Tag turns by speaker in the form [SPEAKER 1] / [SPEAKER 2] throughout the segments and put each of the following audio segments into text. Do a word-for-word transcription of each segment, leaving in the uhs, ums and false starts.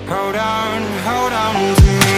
[SPEAKER 1] Hold on, hold on to me.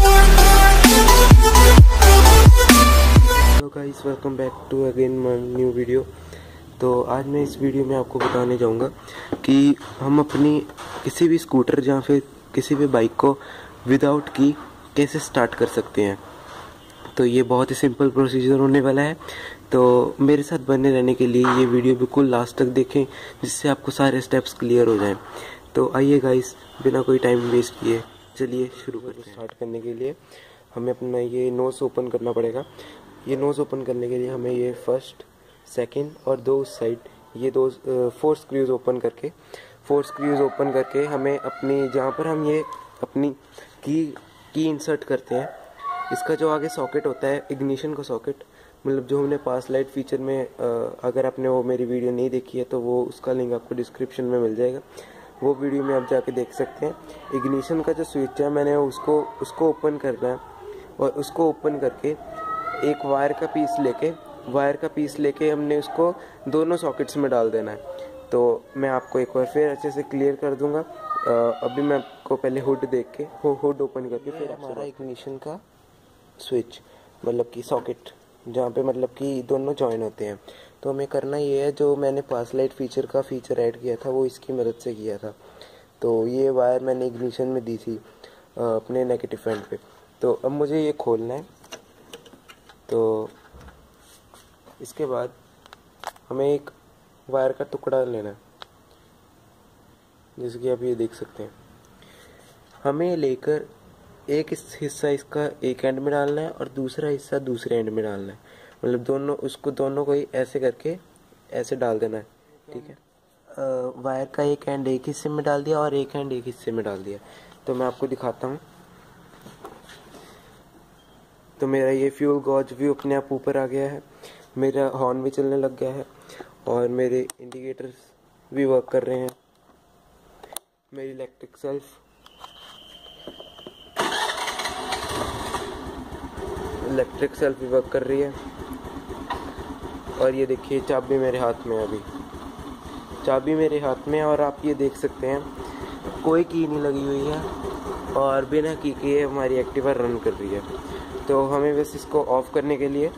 [SPEAKER 2] Hello guys, welcome back to again my new video. तो आज मैं इस video में आपको बताने जाऊंगा कि हम अपनी किसी भी स्कूटर या फिर किसी भी बाइक को विदाउट की कैसे स्टार्ट कर सकते हैं। तो ये बहुत ही सिंपल प्रोसीजर होने वाला है, तो मेरे साथ बने रहने के लिए ये वीडियो बिल्कुल लास्ट तक देखें, जिससे आपको सारे स्टेप्स क्लियर हो जाएं। तो आइए गाइस, बिना कोई टाइम वेस्ट किए चलिए शुरू करते हैं। स्टार्ट करने के लिए हमें अपना ये नोज ओपन करना पड़ेगा। ये नोज ओपन करने के लिए हमें ये फर्स्ट, सेकंड और दो उस साइड, ये दो फोर स्क्रूज ओपन करके फोर स्क्रूज ओपन करके हमें अपनी, जहाँ पर हम ये अपनी की की इंसर्ट करते हैं, इसका जो आगे सॉकेट होता है, इग्निशन का सॉकेट, मतलब जो हमने पास लाइट फीचर में, अगर आपने वो मेरी वीडियो नहीं देखी है तो वो उसका लिंक आपको डिस्क्रिप्शन में मिल जाएगा, वो वीडियो में आप जाके देख सकते हैं। इग्निशन का जो स्विच है, मैंने उसको उसको ओपन करना है और उसको ओपन करके एक वायर का पीस लेके वायर का पीस लेके हमने उसको दोनों सॉकेट्स में डाल देना है। तो मैं आपको एक बार फिर अच्छे से क्लियर कर दूंगा। अभी मैं आपको पहले हुड देख के हुड ओपन करके फिर हमारा इग्निशन का स्विच, मतलब कि सॉकेट, जहाँ पे मतलब कि दोनों जॉइन होते हैं, तो हमें करना ये है, जो मैंने पास लाइट फीचर का फीचर ऐड किया था वो इसकी मदद से किया था। तो ये वायर मैंने इग्निशन में दी थी अपने नेगेटिव एंड पे। तो अब मुझे ये खोलना है। तो इसके बाद हमें एक वायर का टुकड़ा लेना है, जैसे कि आप ये देख सकते हैं। हमें लेकर एक हिस्सा इसका एक एंड में डालना है और दूसरा हिस्सा दूसरे एंड में डालना है, मतलब दोनों, उसको दोनों को ही ऐसे करके ऐसे डाल देना है, ठीक है। वायर का एक एंड एक हिस्से में डाल दिया और एक एंड एक हिस्से में डाल दिया। तो मैं आपको दिखाता हूँ। तो मेरा ये फ्यूल गॉज भी अपने आप ऊपर आ गया है, मेरा हॉर्न भी चलने लग गया है और मेरे इंडिकेटर्स भी वर्क कर रहे हैं। मेरी इलेक्ट्रिक सेल्फ इलेक्ट्रिक सेल्फ भी वर्क कर रही है। और ये देखिए, चाबी मेरे हाथ में है, अभी चाबी मेरे हाथ में है और आप ये देख सकते हैं कोई की नहीं लगी हुई है और बिना की के हमारी एक्टिवा रन कर रही है। तो हमें बस इसको ऑफ करने के लिए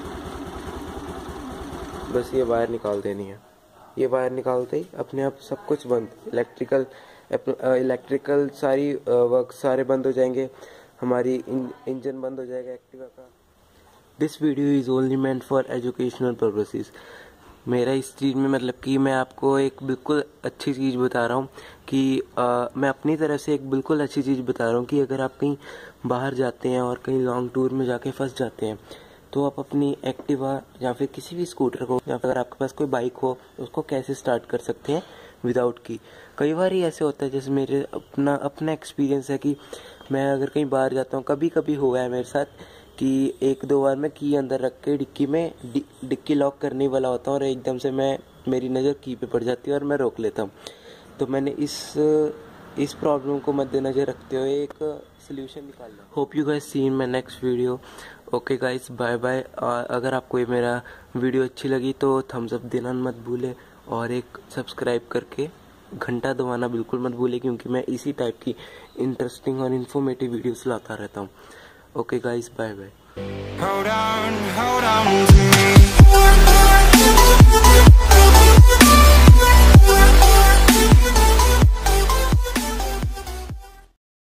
[SPEAKER 2] बस ये वायर निकाल देनी है। ये वायर निकालते ही अपने आप सब कुछ बंद, इलेक्ट्रिकल इलेक्ट्रिकल सारी वर्क सारे बंद हो जाएंगे, हमारी इंजन बंद हो जाएगा एक्टिवा का। This video is only meant for educational purposes. मेरा इस चीज़ में मतलब कि मैं आपको एक बिल्कुल अच्छी चीज़ बता रहा हूँ कि आ, मैं अपनी तरफ से एक बिल्कुल अच्छी चीज़ बता रहा हूँ कि अगर आप कहीं बाहर जाते हैं और कहीं लॉन्ग टूर में जाके फंस जाते हैं, तो आप अपनी एक्टिवा या फिर किसी भी स्कूटर को, या फिर अगर आपके पास कोई बाइक हो, उसको कैसे स्टार्ट कर सकते हैं विदाउट की। कई बार ही ऐसे होता है, जैसे मेरे अपना अपना एक्सपीरियंस है कि मैं अगर कहीं बाहर जाता हूँ, कभी कभी हुआ है मेरे साथ कि एक दो बार मैं की अंदर रख के डिक्की में डि, डिक्की लॉक करने वाला होता हूँ और एकदम से मैं मेरी नज़र की पे पड़ जाती है और मैं रोक लेता हूँ। तो मैंने इस इस प्रॉब्लम को मद्देनज़र रखते हुए एक सोल्यूशन निकाला। Hope you guys see in my next video. Okay guys, bye bye. अगर आपको ये मेरा वीडियो अच्छी लगी तो थम्स अप देना मत भूले और एक सब्सक्राइब करके घंटा दबाना बिल्कुल मत भूले, क्योंकि मैं इसी टाइप की इंटरेस्टिंग और इन्फॉर्मेटिव वीडियोस लाता रहता हूँ। Okay guys, bye bye.
[SPEAKER 1] Hold on, hold on to me.